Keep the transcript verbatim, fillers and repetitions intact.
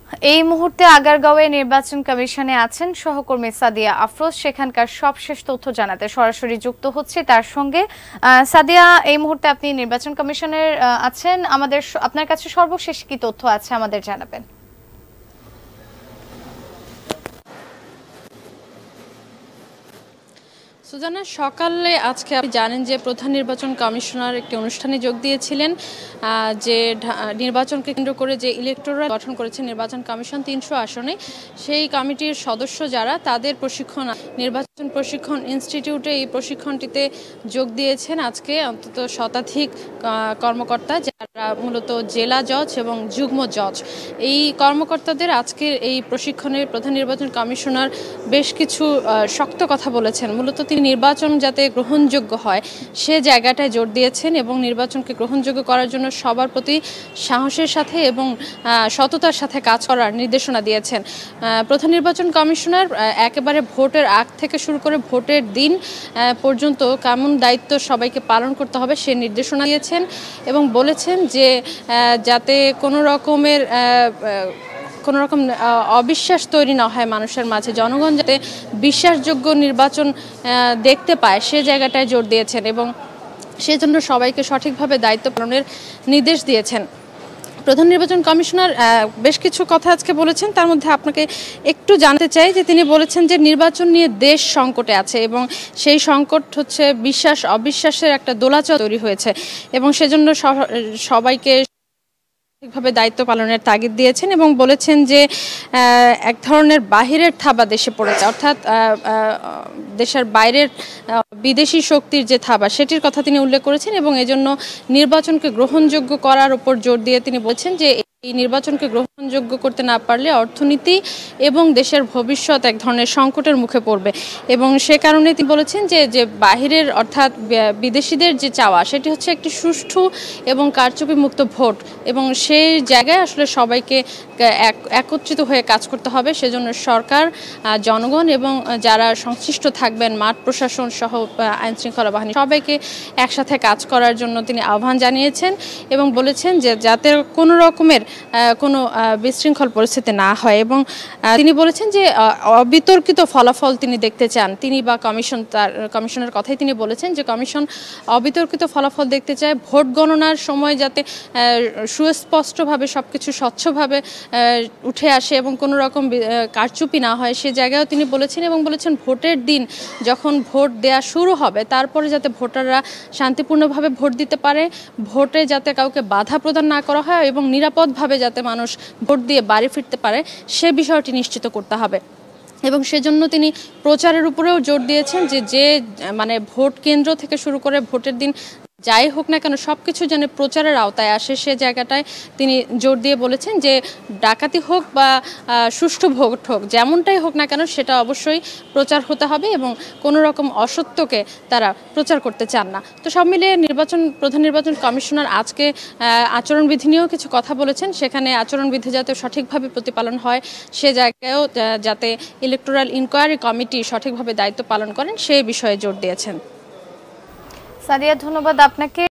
এই মুহূর্তে আগারগাঁওয়ে নির্বাচন কমিশনে আছেন সহকর্মী সাদিয়া আফরোজ। সেখানকার সবশেষ তথ্য জানাতে সরাসরি যুক্ত হচ্ছে তার সঙ্গে। সাদিয়া, এই মুহূর্তে আপনি নির্বাচন কমিশনের আছেন, আমাদের আপনার কাছে সর্বশেষ কি তথ্য আছে আমাদের জানাবেন। সুজানা, সকালে আজকে আপনি জানেন যে প্রধান নির্বাচন কমিশনার একটি অনুষ্ঠানে যোগ দিয়েছিলেন, যে নির্বাচনকে কেন্দ্র করে যে ইলেকটোরাল গঠন করেছে নির্বাচন কমিশন তিনশো আসনে, সেই কমিটির সদস্য যারা তাদের প্রশিক্ষণ নির্বাচন প্রশিক্ষণ ইনস্টিটিউটে এই প্রশিক্ষণটিতে যোগ দিয়েছেন আজকে অন্তত শতাধিক কর্মকর্তা, যারা মূলত জেলা জজ এবং যুগ্ম জজ। এই কর্মকর্তাদের আজকের এই প্রশিক্ষণে প্রধান নির্বাচন কমিশনার বেশ কিছু শক্ত কথা বলেছেন। মূলত তিনি নির্বাচন যাতে গ্রহণযোগ্য হয় সে জায়গাটায় জোর দিয়েছেন এবং নির্বাচনকে গ্রহণযোগ্য করার জন্য সবার প্রতি সাহসের সাথে এবং সততার সাথে কাজ করার নির্দেশনা দিয়েছেন। প্রধান নির্বাচন কমিশনার একেবারে ভোটের আগ থেকে শুরু করে ভোটের দিন পর্যন্ত কেমন দায়িত্ব সবাইকে পালন করতে হবে সে নির্দেশনা দিয়েছেন এবং বলেছেন যে যাতে কোনো রকমের কোনো রকম অবিশ্বাস তৈরি না হয় মানুষের মাঝে, জনগণ যাতে বিশ্বাসযোগ্য নির্বাচন দেখতে পায় সে জায়গাটায় জোর দিয়েছেন এবং সেজন্য সবাইকে সঠিকভাবে দায়িত্ব পালনের নির্দেশ দিয়েছেন। প্রধান নির্বাচন কমিশনার বেশ কিছু কথা আজকে বলেছেন, তার মধ্যে আপনাকে একটু জানতে চাই যে তিনি বলেছেন যে নির্বাচন নিয়ে দেশ সংকটে আছে এবং সেই সংকট হচ্ছে বিশ্বাস অবিশ্বাসের একটা দোলাচল তৈরি হয়েছে এবং সেজন্য সবাইকে ঠিকভাবে দায়িত্ব পালনের তাগিদ দিয়েছেন এবং বলেছেন যে এক ধরনের বাহিরের থাবা দেশে পড়েছে, অর্থাৎ দেশের বাইরের বিদেশি শক্তির যে থাবা সেটির কথা তিনি উল্লেখ করেছেন এবং এজন্য নির্বাচনকে গ্রহণযোগ্য করার উপর জোর দিয়ে তিনি বলছেন যে এই নির্বাচনকে গ্রহণযোগ্য করতে না পারলে অর্থনীতি এবং দেশের ভবিষ্যৎ এক ধরনের সংকটের মুখে পড়বে এবং সে কারণে তিনি বলেছেন যে যে বাহিরের অর্থাৎ বিদেশিদের যে চাওয়া সেটি হচ্ছে একটি সুষ্ঠু এবং কারচুপি মুক্ত ভোট এবং সেই জায়গায় আসলে সবাইকে একত্রিত হয়ে কাজ করতে হবে। সেজন্য সরকার, জনগণ এবং যারা সংশ্লিষ্ট থাকবেন মাঠ প্রশাসন সহ আইন শৃঙ্খলা বাহিনী সবাইকে একসাথে কাজ করার জন্য তিনি আহ্বান জানিয়েছেন এবং বলেছেন যে যাতে কোনো রকমের কোনো বিশৃঙ্খল পরিস্থিতি না হয় এবং তিনি বলেছেন যে অবিতর্কিত ফলাফল তিনি দেখতে চান। তিনি বা কমিশন, তার কমিশনের কথাই তিনি বলেছেন যে কমিশন অবিতর্কিত ফলাফল দেখতে চায়, ভোট গণনার সময় যাতে সুস্পষ্টভাবে সবকিছু স্বচ্ছভাবে উঠে আসে এবং কোনো রকম কারচুপি না হয় সে জায়গায়ও তিনি বলেছেন এবং বলেছেন ভোটের দিন যখন ভোট দেয়া শুরু হবে তারপরে যাতে ভোটাররা শান্তিপূর্ণভাবে ভোট দিতে পারে, ভোটে যাতে কাউকে বাধা প্রদান না করা হয় এবং নিরাপদভাবে যাতে মানুষ ভোট দিয়ে বাড়ি ফিরতে পারে সে বিষয়টি নিশ্চিত করতে হবে এবং সেজন্য তিনি প্রচারের উপরেও জোর দিয়েছেন যে যে মানে ভোট কেন্দ্র থেকে শুরু করে ভোটের দিন যাই হোক না কেন সব কিছু যেন প্রচারের আওতায় আসে সে জায়গাটায় তিনি জোর দিয়ে বলেছেন যে ডাকাতি হোক বা সুষ্ঠু ভোট হোক যেমনটাই হোক না কেন সেটা অবশ্যই প্রচার হতে হবে এবং কোনো রকম অসত্যকে তারা প্রচার করতে চান না। তো সব মিলিয়ে নির্বাচন প্রধান নির্বাচন কমিশনার আজকে আচরণবিধি নিয়েও কিছু কথা বলেছেন, সেখানে আচরণবিধি যাতে সঠিকভাবে প্রতিপালন হয় সে জায়গায়ও যাতে ইলেকটোরাল ইনকোয়ারি কমিটি সঠিকভাবে দায়িত্ব পালন করেন সেই বিষয়ে জোর দিয়েছেন। সাদিয়া, ধন্যবাদ আপনাকে।